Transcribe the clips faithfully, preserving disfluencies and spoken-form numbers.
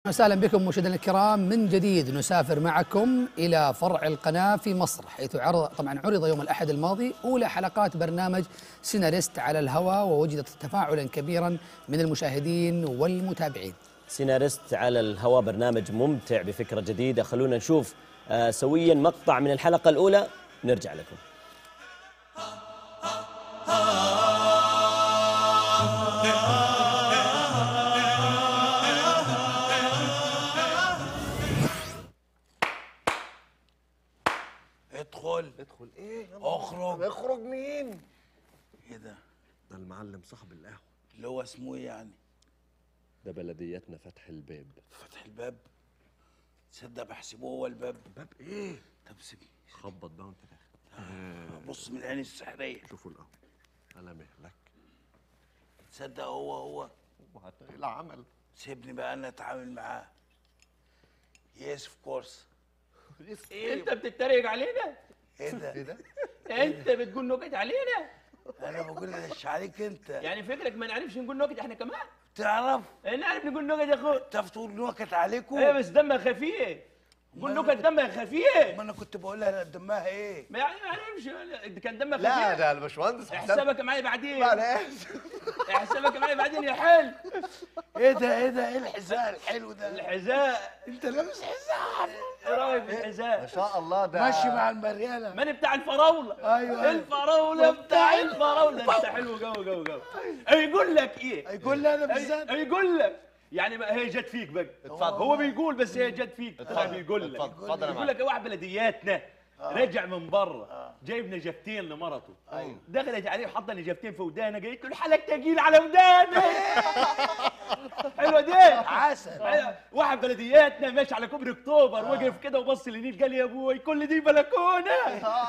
وسهلا بكم مشاهدينا الكرام من جديد. نسافر معكم إلى فرع القناة في مصر، حيث عرض طبعا عرض يوم الأحد الماضي أولى حلقات برنامج سيناريست على الهواء، ووجدت تفاعلا كبيرا من المشاهدين والمتابعين. سيناريست على الهواء برنامج ممتع بفكرة جديدة. خلونا نشوف آه سويا مقطع من الحلقة الأولى نرجع لكم. ادخل ادخل ايه؟ اخرج. اخرج مين؟ ايه ده؟ ده المعلم صاحب القهوة. اللي هو اسمه ايه يعني؟ ده بلدياتنا فتح الباب. فتح الباب؟ تصدق بحسبه هو الباب. باب ايه؟ طب سيبني خبط بقى وانت داخل. بص من العين السحرية. شوفوا القهوة على مهلك. تصدق هو هو وهتلاقي العمل. سيبني بقى انا اتعامل معاه. يس اوف كورس. إيه انت بتتريق علينا؟ ايه ده؟ ايه ده؟ انت بتقول نكت علينا؟ انا بقول لك عليك انت. يعني فكرك ما نعرفش نقول نكت احنا كمان؟ تعرف؟ نعرف نقول نكت يا اخوي. تعرف تقول نكت عليكم؟ ايه بس دمها خفيف. قول نكت دمها خفيف. ما انا كنت بقول لها دمها ايه؟ ما يعني ما نعرفش كان دمها خفيف. لا ده الباشمهندس احسبك معايا بعدين. لا انا اسف. احسبك معايا بعدين يا حلو. ايه ده ايه ده ايه الحذاء الحلو ده؟ الحذاء. انت لابس حذاء. ايه رايك في ما الحذاء؟ شاء الله ده ماشي مع المريالة. من بتاع الفراوله. ايوه الفراوله بتاع الفراوله. انت حلو جو جو جو. يقول لك ايه؟ يقول لي انا بالذات. يقول لك يعني ما هي جت فيك بقى. اتفضل. هو بيقول بس هي جت فيك. طلع بيقول لك. اتفضل اتفضل يا يقول معلم. لك واحد بلدياتنا رجع من بره جايب نجفتين لمرته. ايوه. دخلت عليه وحط نجفتين في ودانه، قالت له الحلق تقيل على ودانه. حلوه دي. عسل. أيوة. واحد بلدياتنا ماشي على كوبري اكتوبر وقف كده وبص للنيل قال يا ابوي كل دي بلكونه.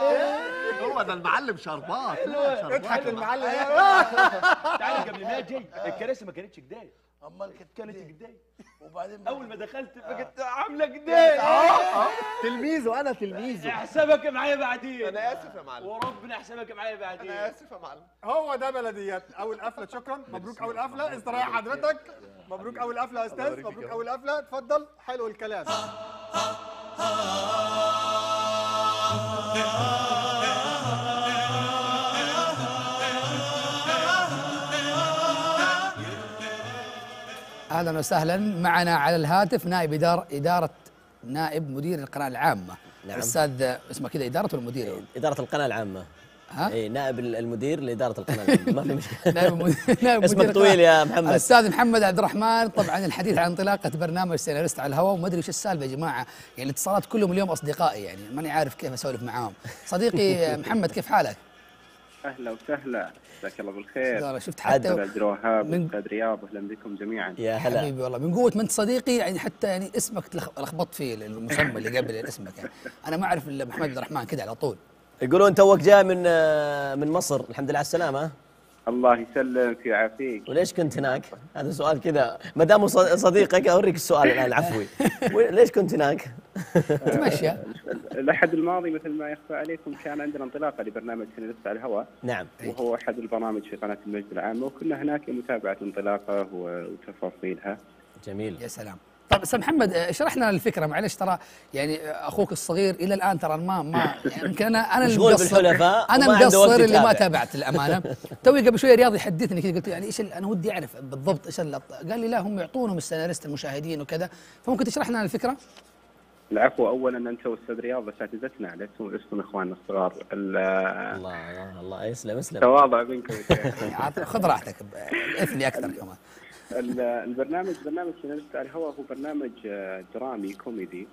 هو ده المعلم شربات. اضحك المعلم. تعالى قبل ما اجي الكراسي ما كانتش كده. امال كانت كانت إيه؟ كده. وبعدين اول ما دخلت بقت عامله كده. تلميذه انا تلميذه. احسبك معايا بعدين. انا اسف يا معلم. وربنا احسبك معايا بعدين. انا اسف يا معلم. هو ده بلدياتنا. اول قفله شكرا. مبروك اول قفله. استريح حضرتك. مبروك اول قفله يا استاذ. مبروك اول قفله. اتفضل. حلو الكلام. أهلا وسهلا. معنا على الهاتف نائب إدارة إدارة نائب مدير القناة العامة. نعم. الأستاذ اسمه كذا إدارة ولا مدير؟ إدارة القناة العامة. ها؟ اي نائب المدير لإدارة القناة العامة. ما في مشكلة. نائب مدير نائب اسمك مدير طويل يا محمد. الأستاذ محمد عبد الرحمن. طبعا الحديث عن انطلاقة برنامج سيناريست على الهواء، وما أدري إيش السالفة يا جماعة، يعني الاتصالات كلهم اليوم أصدقائي، يعني ماني عارف كيف أسولف معاهم. صديقي محمد كيف حالك؟ اهلا وسهلا، مساك الله بالخير. شفت عبد حتى الوهاب من- واستاذ رياض، اهلا بكم جميعا. يا هلا. حبيبي والله من قوة ما أنت صديقي، يعني حتى يعني اسمك تلخ- لخبطت فيه المسمى اللي قبل اسمك، يعني أنا ما أعرف إلا محمد عبد الرحمن كذا على طول. يقولون توك جاي من آه، من مصر، الحمد لله على السلامة. الله يسلمك ويعافيك. وليش كنت هناك؟ هذا سؤال كذا، ما دام ص- صديقك اوريك السؤال الان العفوي. ليش كنت هناك؟ تمشي. الاحد الماضي مثل ما يخفى عليكم كان عندنا انطلاقه لبرنامج سيناريست على الهواء، نعم. وهو احد البرامج في قناه المجد العامه، وكنا هناك لمتابعه انطلاقه وتفاصيلها. جميل. يا سلام. طيب استاذ محمد اشرح لنا الفكره، معلش ترى يعني اخوك الصغير الى الان ترى ما ما يعني يمكن انا انا مشغول المقصر، بالحلفاء انا وما عنده وقت المقصر اللي ما يتابع. تابعت الامانه. توي قبل شويه رياض يحدثني كذا، قلت يعني ايش ال- انا ودي اعرف بالضبط ايش ال- قال لي لا هم يعطونهم السيناريست المشاهدين وكذا، فممكن تشرح لنا الفكره؟ العفو، اولا انت واستاذ رياض اساتذتنا، لستم لستم اخواننا الصغار. ال- الله الله الله يسلم يسلم. تواضع منكم يا شيخ. يعني خذ راحتك، اثني اكثر كمان. ال- البرنامج برنامج سيناريست على الهواء هو برنامج آه، درامي كوميدي،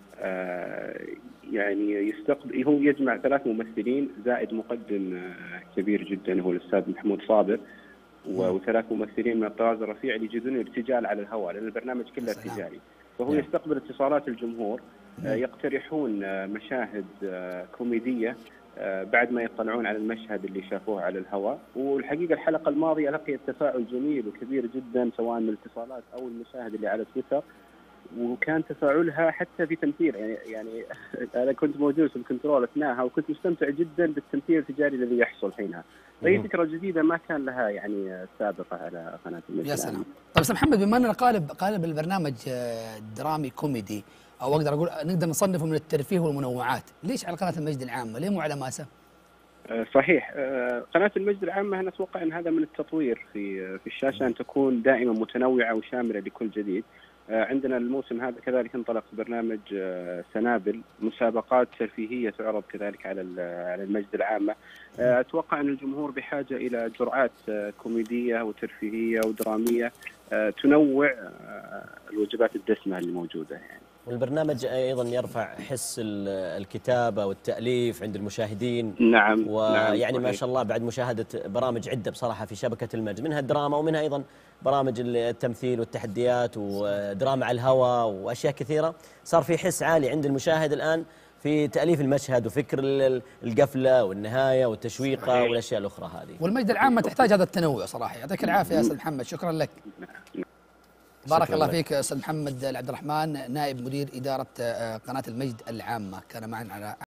آه، يعني يستقبل هو يجمع ثلاث ممثلين زائد مقدم آه، كبير جدا هو الاستاذ محمود صابر، و- وثلاث ممثلين من الطراز الرفيع اللي يجدون ارتجال على الهواء، لان البرنامج كله سلام. ارتجالي، فهو يستقبل اتصالات الجمهور، آه، يقترحون آه، مشاهد آه، كوميديه آه، بعد ما يطلعون على المشهد اللي شافوه على الهواء. والحقيقه الحلقه الماضيه لقيت تفاعل جميل وكبير جدا، سواء من الاتصالات او المشاهد اللي على تويتر. وكان تفاعلها حتى في تمثيل، يعني يعني انا كنت موجود في الكنترول اثناءها، وكنت مستمتع جدا بالتمثيل التجاري الذي يحصل حينها. فهي فكره جديده ما كان لها يعني سابقه على قناه المجد يا العام. سلام. طيب استاذ محمد، بما اننا قالب قالب البرنامج آه، درامي كوميدي، او اقدر اقول نقدر نصنفه من الترفيه والمنوعات، ليش على قناه المجد العامه؟ ليه مو على ماسه؟ آه، صحيح. آه، قناه المجد العامه انا اتوقع ان هذا من التطوير في في الشاشه، ان تكون دائما متنوعه وشامله لكل جديد. عندنا الموسم هذا كذلك انطلق برنامج سنابل، مسابقات ترفيهيه تعرض كذلك على على المجد العامه. اتوقع ان الجمهور بحاجه الى جرعات كوميديه وترفيهيه ودراميه تنوع الوجبات الدسمه اللي موجوده يعني. والبرنامج ايضا يرفع حس الكتابه والتاليف عند المشاهدين. نعم. ويعني نعم ما شاء الله بعد مشاهده برامج عده بصراحه في شبكه المجد، منها الدراما ومنها ايضا برامج التمثيل والتحديات ودراما على الهواء واشياء كثيره، صار في حس عالي عند المشاهد الان في تاليف المشهد وفكر القفله والنهايه والتشويقه والاشياء الاخرى هذه. والمجد العامه تحتاج هذا التنوع صراحه. يعطيك العافيه يا استاذ محمد، شكرا لك. بارك الله فيك استاذ محمد عبد الرحمن، نائب مدير اداره قناه المجد العامه، كان معنا على